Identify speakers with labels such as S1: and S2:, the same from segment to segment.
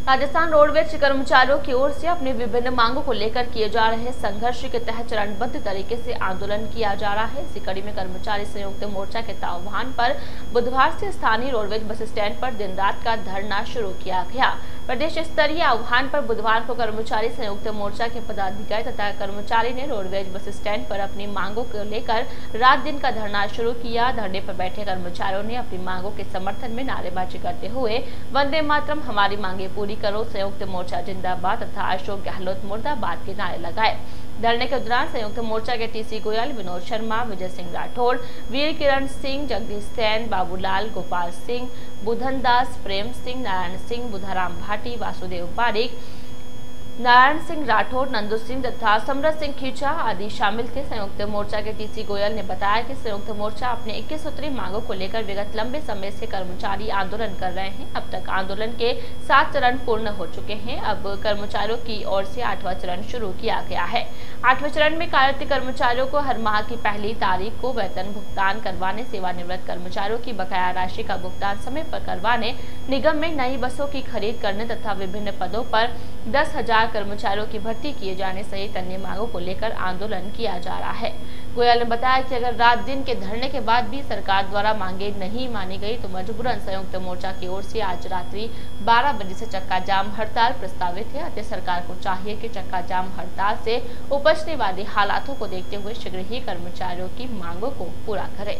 S1: Rajasthan roadways कर्मचारियों की ओर से अपनी विभिन्न मांगों को लेकर किए जा रहे संघर्ष के तहत चरणबद्ध तरीके से आंदोलन किया जा रहा है। इसी कड़ी में कर्मचारी संयुक्त मोर्चा के आह्वान पर बुधवार से स्थानीय रोडवेज बस स्टैंड पर दिन रात का धरना शुरू किया गया। प्रदेश स्तरीय आह्वान पर बुधवार को कर्मचारी संयुक्त मोर्चा के पदाधिकारी तथा कर्मचारी ने रोडवेज बस स्टैंड पर अपनी मांगों को लेकर रात दिन का धरना शुरू किया। धरने पर बैठे कर्मचारियों ने अपनी मांगों के समर्थन में नारेबाजी करते हुए वंदे मातरम, हमारी मांगे पूरी करो, संयुक्त मोर्चा जिंदाबाद तथा अशोक गहलोत मुर्दाबाद के नारे लगाए। धरने के दौरान संयुक्त मोर्चा के टीसी गोयल, विनोद शर्मा, विजय सिंह राठौड़, वीर किरण सिंह, जगदीश सैन, बाबूलाल, गोपाल सिंह, बुधन दास, प्रेम सिंह, नारायण सिंह, बुधाराम भाटी, वासुदेव बारिक, नारायण सिंह राठौड़, नंदू सिंह तथा समरत सिंह खींचा आदि शामिल थे। संयुक्त मोर्चा के टीसी गोयल ने बताया कि संयुक्त मोर्चा अपने 21 सूत्री मांगों को लेकर विगत लंबे समय से कर्मचारी आंदोलन कर रहे हैं। अब तक आंदोलन के 7 चरण पूर्ण हो चुके हैं। अब कर्मचारियों की ओर से 8वां चरण शुरू किया गया है। 8वें चरण में कार्यरत कर्मचारियों को हर माह की पहली तारीख को वेतन भुगतान करवाने, सेवानिवृत्त कर्मचारियों की बकाया राशि का भुगतान समय पर करवाने, निगम में नई बसों की खरीद करने तथा विभिन्न पदों पर 10,000 कर्मचारियों की भर्ती किए जाने सहित अन्य मांगों को लेकर आंदोलन किया जा रहा है। गोयल ने बताया कि अगर रात दिन के धरने के बाद भी सरकार द्वारा मांगे नहीं मानी गई तो मजबूरन संयुक्त मोर्चा की ओर से आज रात्रि 12 बजे से चक्का जाम हड़ताल प्रस्तावित है। अतः सरकार को चाहिए कि चक्का जाम हड़ताल से उपजने वाले हालातों को देखते हुए शीघ्र ही कर्मचारियों की मांगों को पूरा करे।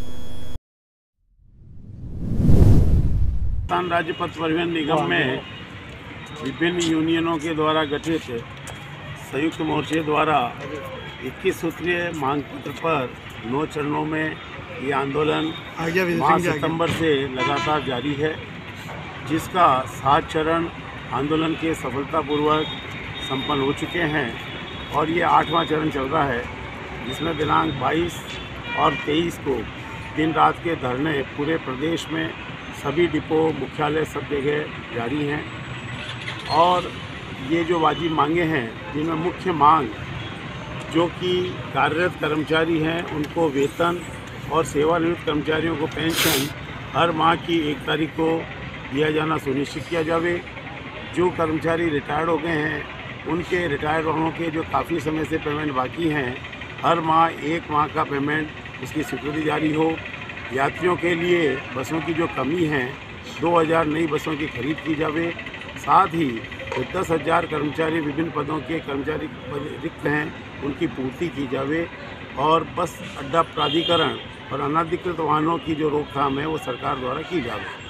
S2: राज्य पथ परिवहन निगम में विभिन्न यूनियनों के द्वारा गठित संयुक्त मोर्चे द्वारा 21 सूत्रीय मांग पत्र पर 9 चरणों में ये आंदोलन माह सितंबर से लगातार जारी है, जिसका 7 चरण आंदोलन के सफलतापूर्वक संपन्न हो चुके हैं और ये 8वां चरण चल रहा है, जिसमें दिनांक 22 और 23 को दिन रात के धरने पूरे प्रदेश में सभी डिपो मुख्यालय सब जगह जारी हैं। और ये जो वाजिब मांगे हैं, जिनमें मुख्य मांग जो कि कार्यरत कर्मचारी हैं उनको वेतन और सेवानिवृत्त कर्मचारियों को पेंशन हर माह की 1 तारीख को दिया जाना सुनिश्चित किया जावे। जो कर्मचारी रिटायर्ड हो गए हैं उनके रिटायर्ड होने के जो काफ़ी समय से पेमेंट बाकी हैं, हर माह 1 माह का पेमेंट इसकी स्वीकृति जारी हो। यात्रियों के लिए बसों की जो कमी है 2000 नई बसों की खरीद की जावे। साथ ही 10,000 कर्मचारी विभिन्न पदों के कर्मचारी रिक्त हैं उनकी पूर्ति की जावे और बस अड्डा प्राधिकरण और अनाधिकृत वाहनों की जो रोकथाम है वो सरकार द्वारा की जावे।